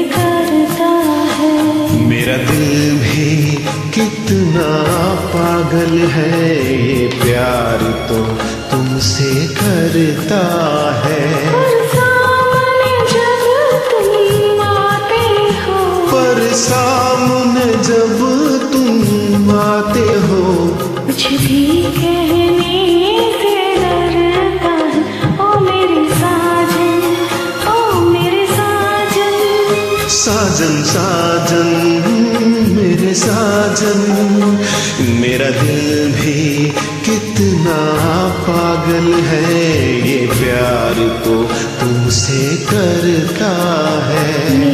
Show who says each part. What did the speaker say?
Speaker 1: करता है।
Speaker 2: मेरा दिल भी कितना पागल है, ये प्यार तो तुमसे करता है।
Speaker 1: पर सामने जब तुम आते हो,
Speaker 2: पर सामने जब तुम आते हो,
Speaker 1: कुछ भी कहने से डरता है। ओ मेरे साजन, ओ मेरे साजन,
Speaker 2: साजन साजन मेरे साजन। मेरा दिल भी कितना पागल है, ये प्यार तो तुमसे करता है।